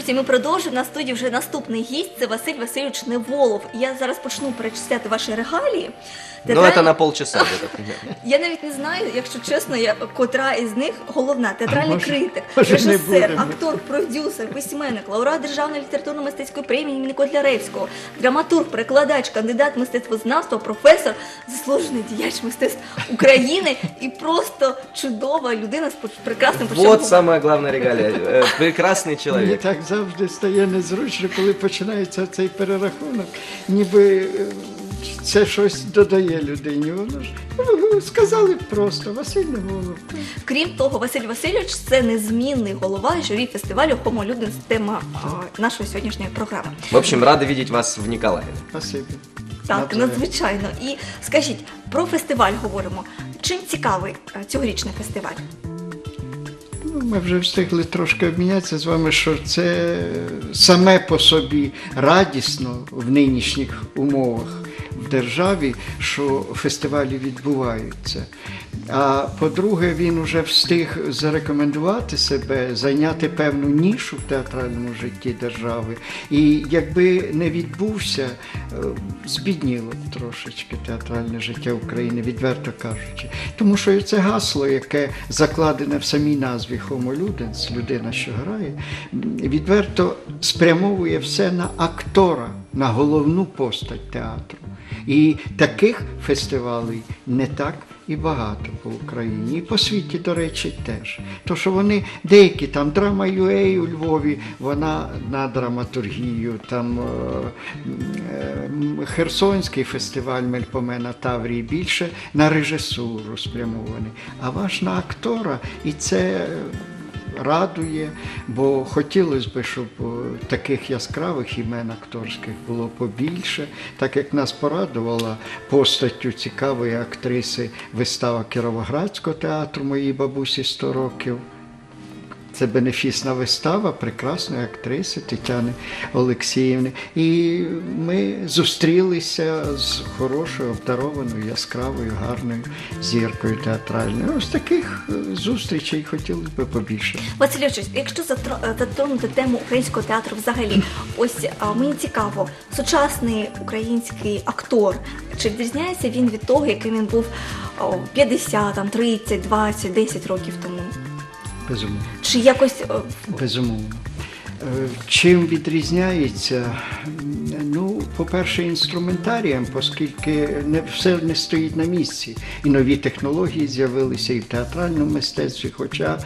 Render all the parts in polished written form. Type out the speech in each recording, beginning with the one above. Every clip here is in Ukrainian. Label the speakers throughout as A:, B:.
A: Друзі, ми продовжуємо. На студії вже наступний гість – це Василь Васильович Неволов. Я зараз почну перечисляти ваші регалії.
B: Ну, это на полчаса где-то примерно.
A: Я навіть не знаю, якщо чесно, котра із них головна. Театральний критик,
C: може, не
A: режисер,
C: будемо.
A: актор, продюсер, письменник, лауреат Державної літературно-мистецької премії імені Котляревського, драматург, перекладач, кандидат мистецтвознавства, професор, заслужений діяч мистецтв України і просто чудова людина з прекрасним почуттям
B: Вот
A: гумору.
B: самая главная регалия. Прекрасный
C: Мені
B: человек.
C: так завжди стає незручно, коли починається цей перерахунок, ніби це щось додає людині. Воно ж сказали просто Василь Неволов.
A: Крім того, Василь Васильович – це незмінний голова журі фестивалю «Homo Ludens», тема нашої сьогоднішньої програми.
B: В общем, рады видеть вас в Николаеве.
C: Спасибі.
A: Так,
C: Навзаєм.
A: надзвичайно. І скажіть, про фестиваль говоримо. Чим цікавий цьогорічний фестиваль?
C: Ну, ми вже встигли трошки обмінятися з вами, що це саме по собі радісно в нинішніх умовах в державі, що фестивалі відбуваються. А по-друге, він вже встиг зарекомендувати себе, зайняти певну нішу в театральному житті держави. І якби не відбувся, збідніло б трошечки театральне життя України, відверто кажучи. Тому що це гасло, яке закладене в самій назві Homo Ludens, людина, що грає, відверто спрямовує все на актора, на головну постать театру. І таких фестивалей не так і багато по Україні, і по світі, до речі, теж. То, що вони деякі, там Драма.UA у Львові, вона на драматургію, там Херсонський фестиваль Мельпомена Таврії більше на режисуру спрямований, а ваш на актора, і це радує, бо хотілося б, щоб таких яскравих імен акторських було побільше, так як нас порадувала постаттю цікавої актриси вистава Кіровоградського театру «Моїй бабусі 100 років». Це бенефісна вистава прекрасної актриси Тетяни Олексіївни. І ми зустрілися з хорошою, обдарованою, яскравою, гарною зіркою театральною. Ось таких зустрічей хотілося б побільше.
A: Василь Васильович, якщо затронути тему українського театру взагалі, ось мені цікаво, сучасний український актор, чи відрізняється він від того, яким він був 50, 30, 20, 10 років тому?
C: Безумовно.
A: Чи якось...
C: Безумовно. Чим відрізняється? Ну, по-перше, інструментарієм, оскільки все не стоїть на місці. І нові технології з'явилися і в театральному мистецтві, хоча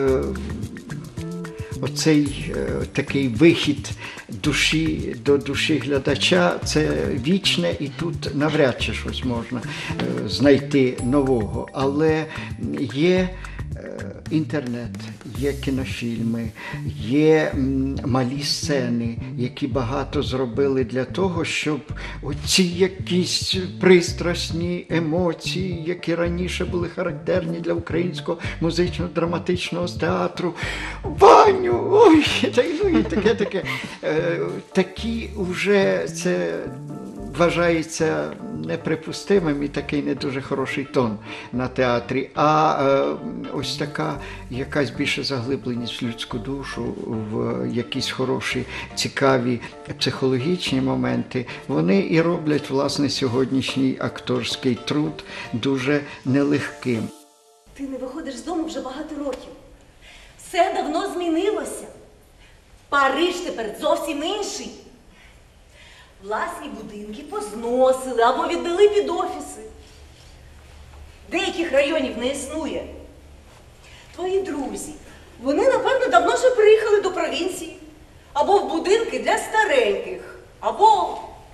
C: оцей такий вихід душі до душі глядача – це вічне, і тут навряд чи щось можна знайти нового. Але є інтернет, є кінофільми, є малі сцени, які багато зробили для того, щоб оці якісь пристрасні емоції, які раніше були характерні для українського музично-драматичного театру, Ваню, ой, ну і таке. Такі вже це вважається неприпустимим і такий не дуже хороший тон на театрі. А ось така якась більше заглибленість в людську душу, в якісь хороші, цікаві психологічні моменти, вони і роблять, власне, сьогоднішній акторський труд дуже нелегким.
D: Ти не виходиш з дому вже багато років. Все давно змінилося. Париж тепер зовсім інший. Власні будинки позносили або віддали під офіси. Деяких районів не існує. Твої друзі, вони, напевно, давно вже приїхали до провінції. Або в будинки для стареньких, або...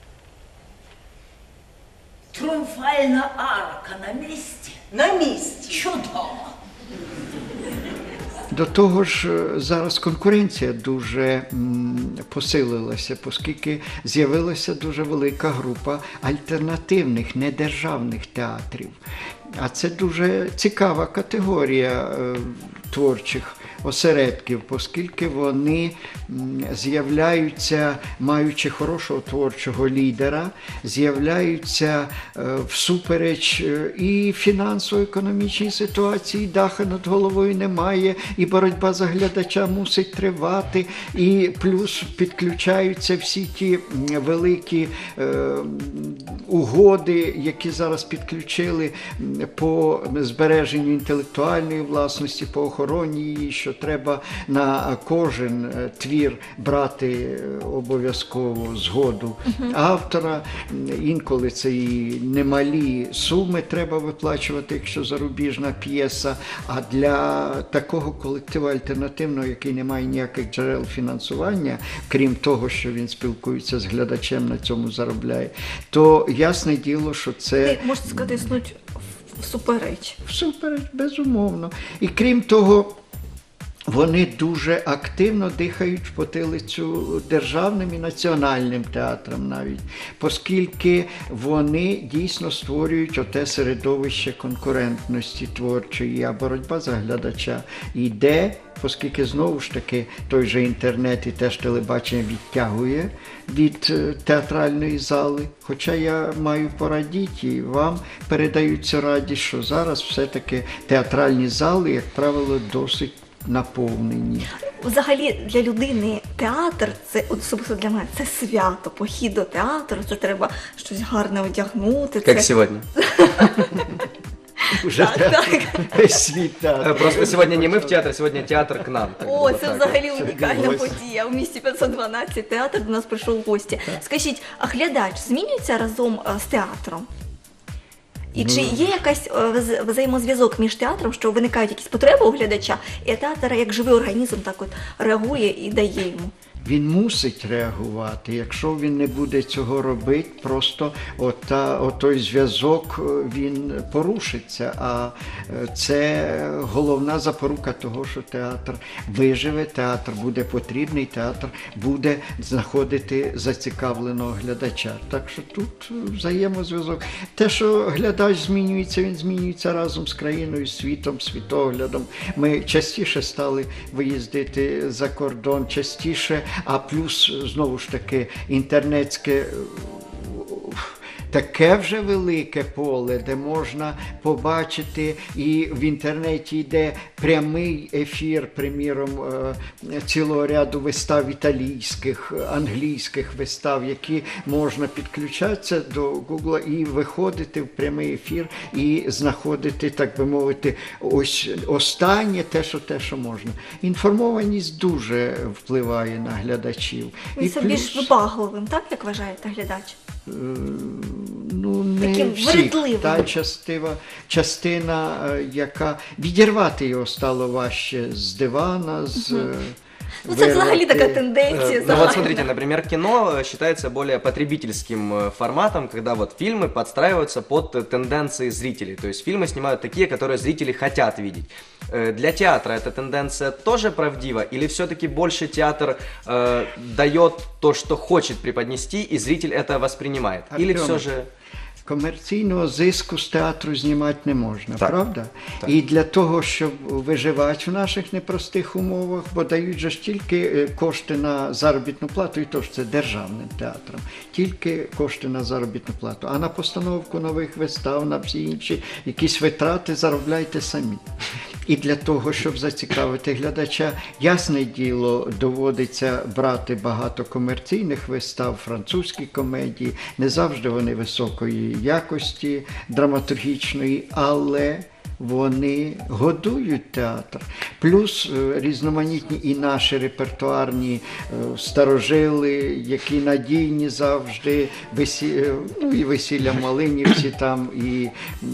E: Тріумфальна арка на місці.
D: На місці.
E: Чудово.
C: До того ж, зараз конкуренція дуже посилилася, оскільки з'явилася дуже велика група альтернативних, недержавних театрів. А це дуже цікава категорія творчих осередків, оскільки вони з'являються, маючи хорошого творчого лідера, з'являються всупереч і фінансово-економічній ситуації, даха над головою немає, і боротьба за глядача мусить тривати, і плюс підключаються всі ті великі угоди, які зараз підключили по збереженню інтелектуальної власності, по охороні її, що треба на кожен твір брати обов'язково згоду автора. Інколи це і немалі суми треба виплачувати, якщо зарубіжна п'єса. А для такого колективу альтернативного, який не має ніяких джерел фінансування, крім того, що він спілкується з глядачем, на цьому заробляє, то ясне діло, що це...
A: Можна сказати, існують всупереч.
C: Всупереч, безумовно. І крім того, вони дуже активно дихають в потилицю державним і національним театрам навіть, оскільки вони дійсно створюють оте середовище конкурентності творчої, а боротьба за глядача йде, оскільки знову ж таки той же інтернет і теж телебачення відтягує від театральної зали. Хоча я маю порадіти, і вам передаються радість, що зараз все-таки театральні зали, як правило, досить наповнені.
A: Взагалі для людини театр, це особисто для мене, це свято. Похід до театру, це треба щось гарне одягнути.
B: Как
A: це...
B: сегодня.
C: Уже весь світ театр.
B: Просто сегодня не мы в театре, сегодня театр к нам. как бы
A: О,
B: вот
A: це
B: так
A: взагалі
B: вот.
A: унікальна подія. У місті 512 театр до нас прийшов в гості. Скажіть, а глядач змінюється разом з театром? І чи є якась взаємозв'язок між театром, що виникають якісь потреби у глядача, і театр як живий організм так от реагує і дає йому?
C: Він мусить реагувати. Якщо він не буде цього робити, просто отой зв'язок, він порушиться. А це головна запорука того, що театр виживе, театр буде потрібний, театр буде знаходити зацікавленого глядача. Так що тут взаємозв'язок. Те, що глядач змінюється, він змінюється разом з країною, світом, світоглядом. Ми частіше стали виїздити за кордон, частіше. А плюс, знову ж таки, інтернетське таке вже велике поле, де можна побачити, і в інтернеті йде прямий ефір, приміром, цілого ряду вистав італійських, англійських вистав, які можна підключатися до Гугла і виходити в прямий ефір і знаходити, так би мовити, ось останнє, те, що можна. Інформованість дуже впливає на глядачів.
A: Він це більш вибагливим, так, як вважаєте глядач?
C: Ну, не
A: таким
C: всіх.
A: вередливим.
C: Та частина, яка відірвати його стало важче з дивана, з
A: Ну, це взагалі така тенденція.
B: Ну
A: загальна.
B: вот смотрите, например, кино считается более потребительским форматом, когда вот фильмы подстраиваются под тенденции зрителей. То есть фильмы снимают такие, которые зрители хотят видеть. Для театра эта тенденция тоже правдива? Или все-таки больше театр дает то, что хочет преподнести, и зритель это воспринимает? Или
C: Артем,
B: все же...
C: комерційного зиску з театру знімати не можна,
B: Так,
C: правда?
B: так.
C: І для того, щоб виживати в наших непростих умовах, бо дають же ж тільки кошти на заробітну плату, і то ж це державним театром, тільки кошти на заробітну плату. А на постановку нових вистав, на всі інші якісь витрати заробляйте самі. І для того, щоб зацікавити глядача, ясне діло, доводиться брати багато комерційних вистав, французькі комедії, не завжди вони високої якості драматургічної, але вони годують театр. Плюс різноманітні і наші репертуарні старожили, які надійні завжди, ну і весілля в Малинівці там, і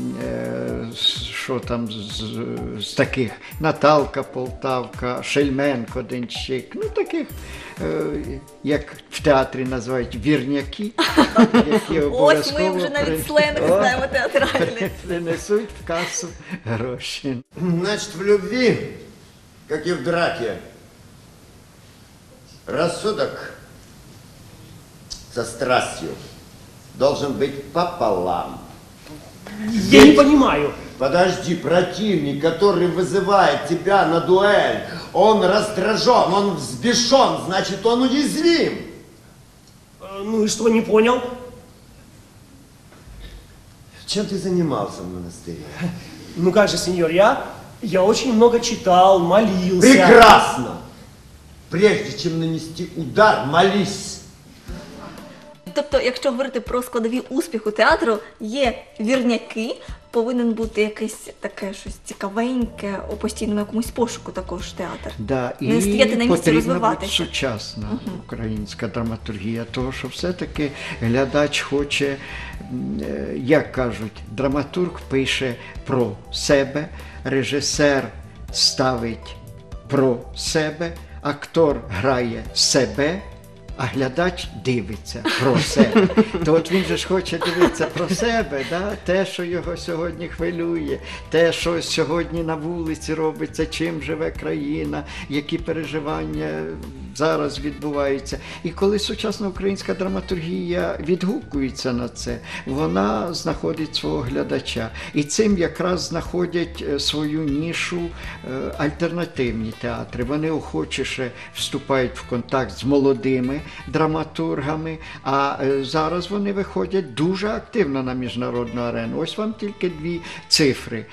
C: що там з таких, Наталка Полтавка, Шельменко Денщик, ну таких, як в театрі називають, вірняки, які
A: Ось
C: обов'язково
A: ми вже навіть сленг знаємо театральний.
C: принесуть в касу гроші.
F: Значит, в любви, как и в драке, рассудок со страстью должен быть пополам.
G: Я не понимаю,
F: Подожди, противник, который вызывает тебя на дуэль, он раздражен, он взбешен, значит, он уязвим.
G: Ну и что, не понял?
F: Чем ты занимался в монастыре?
G: Ну как же, сеньор, я очень много читал, молился.
F: Прекрасно! Прежде чем нанести удар, молись.
A: Тобто, якщо говорити про складові успіху театру, є вірняки, повинен бути якесь таке щось цікавеньке, у постійному якомусь пошуку також театр.
C: Да,
A: Не стояти на місці,
C: потрібна бути
A: розвиватися.
C: сучасна українська драматургія, того, що все-таки глядач хоче, як кажуть, драматург пише про себе, режисер ставить про себе, актор грає себе, а глядач дивиться про себе. То от він же ж хоче дивитися про себе, да? Те, що його сьогодні хвилює, те, що сьогодні на вулиці робиться, чим живе країна, які переживання зараз відбуваються. І коли сучасна українська драматургія відгукується на це, вона знаходить свого глядача. І цим якраз знаходять свою нішу альтернативні театри. Вони охочіше вступають в контакт з молодими драматургами, а зараз вони виходять дуже активно на міжнародну арену. Ось вам тільки дві цифри.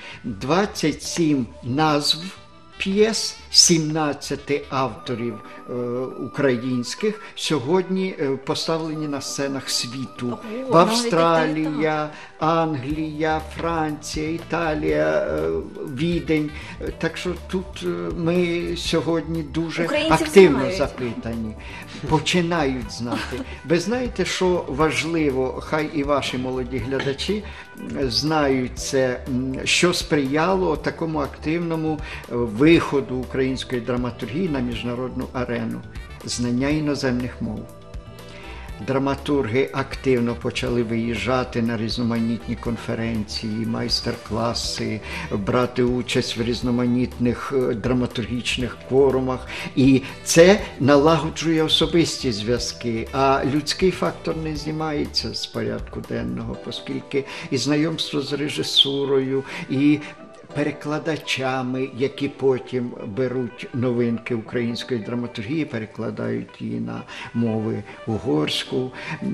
C: 27 назв п'єс, 17 авторів українських сьогодні поставлені на сценах світу. В Австралія, Англія, Франція, Італія, Відень. Так що тут ми сьогодні дуже
A: Українців
C: активно
A: знають.
C: запитані. Починають знати. Ви знаєте, що важливо, хай і ваші молоді глядачі знають це, що сприяло такому активному виходу української драматургії на міжнародну арену – знання іноземних мов. Драматурги активно почали виїжджати на різноманітні конференції, майстер-класи, брати участь в різноманітних драматургічних форумах. І це налагоджує особисті зв'язки, а людський фактор не знімається з порядку денного, оскільки і знайомство з режисурою, і перекладачами, які потім беруть новинки української драматургії, перекладають її на мови угорську,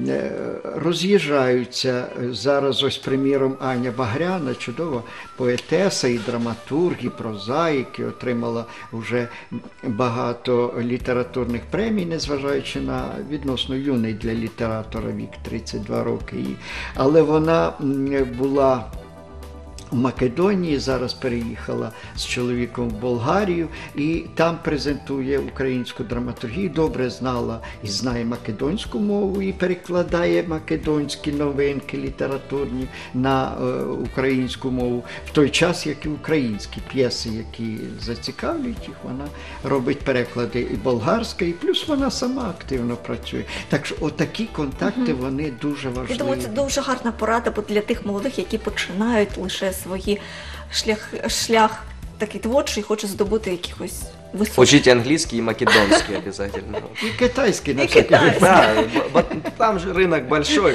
C: роз'їжджаються. Зараз ось, приміром, Аня Багряна, чудова поетеса і драматург, і прозаїк, і отримала вже багато літературних премій, незважаючи на відносно юний для літератора вік 32 роки. Але вона була у Македонії, зараз переїхала з чоловіком в Болгарію і там презентує українську драматургію, добре знала і знає македонську мову і перекладає македонські новинки літературні на українську мову, в той час, як і українські п'єси, які зацікавлюють їх, вона робить переклади і болгарська, і плюс вона сама активно працює. Так що отакі контакти, вони дуже важливі.
A: Я думаю, це дуже гарна порада для тих молодих, які починають лише свої шлях такий творчий, хочуть здобути якихось високих.
B: Учите английский и македонский обязательно.
C: І китайський, на
A: І
C: всякий
A: китайський.
B: Да, там же рынок большой,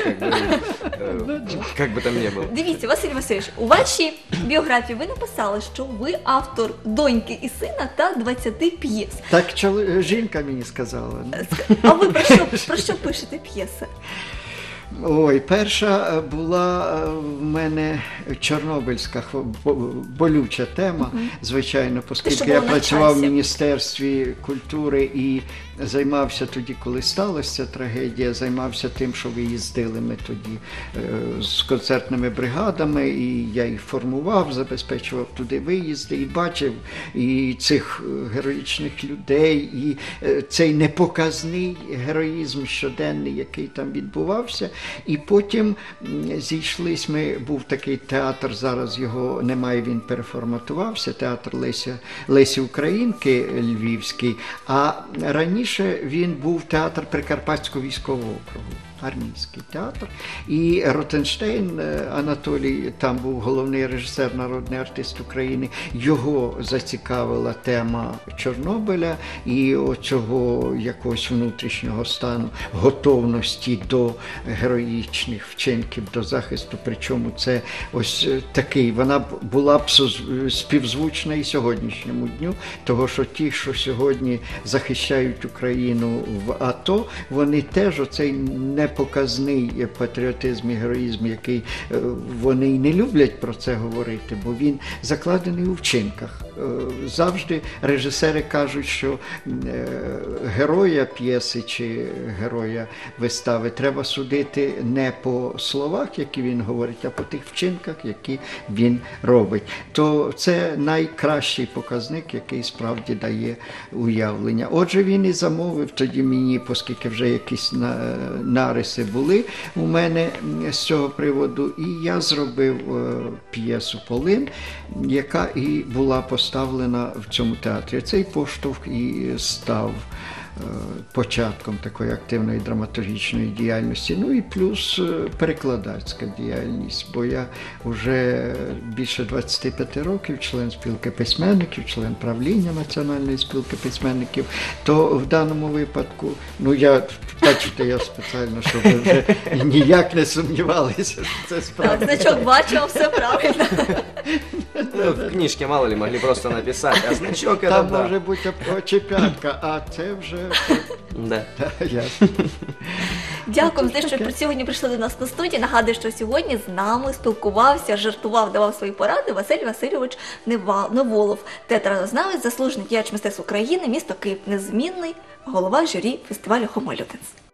B: как бы там ни было.
A: Дивіться, Василь Васильович, у вашій біографії ви написали, що ви автор «Доньки і сина» та 20 п'єс.
C: Так жінка мені сказала.
A: А ви про що пишете п'єси?
C: Ой, перша була в мене чорнобильська болюча тема, звичайно, оскільки я працював в Міністерстві культури і займався тоді, коли сталася трагедія, займався тим, що виїздили ми тоді з концертними бригадами, і я їх формував, забезпечував туди виїзди, і бачив і цих героїчних людей, і цей непоказний героїзм щоденний, який там відбувався. І потім зійшлись ми, був такий театр, зараз його немає, він переформатувався, театр Лесі Українки Львівський, а раніше він був театр Прикарпатського військового округу. армійський театр. І Ротенштейн Анатолій, там був головний режисер, народний артист України, його зацікавила тема Чорнобиля і оцього якогось внутрішнього стану готовності до героїчних вчинків, до захисту. Причому це ось такий, вона була б співзвучна і сьогоднішньому дню, того що ті, що сьогодні захищають Україну в АТО, вони теж оцей непоказний патріотизм і героїзм, який вони й не люблять про це говорити, бо він закладений у вчинках. Завжди режисери кажуть, що героя п'єси чи героя вистави треба судити не по словах, які він говорить, а по тих вчинках, які він робить. То це найкращий показник, який справді дає уявлення. Отже, він і замовив тоді мені, оскільки вже якісь нариси були у мене з цього приводу, і я зробив п'єсу «Полин», яка і була поставлена в цьому театрі. Цей поштовх і став початком такої активної драматургічної діяльності. Ну і плюс перекладацька діяльність, бо я вже більше 25 років член спілки письменників, член правління Національної спілки письменників, то в даному випадку, ну я, бачите, я спеціально, щоб ви вже ніяк не сумнівалися, що це справді.
A: Значок бачила, все правильно.
B: Ну, в книжке, мало ли, могли просто написать, а значок это
C: Там
B: да.
C: може бути очепятка, а це вже...
B: Да.
C: Ясно.
A: Дякую за те, що сьогодні прийшли до нас на студію. Нагадую, що сьогодні з нами спілкувався, жартував, давав свої поради Василь Васильович Неволов, театрознавець, заслужений діяч мистецтв України, місто Київ, незмінний голова журі фестивалю «Homo Ludens».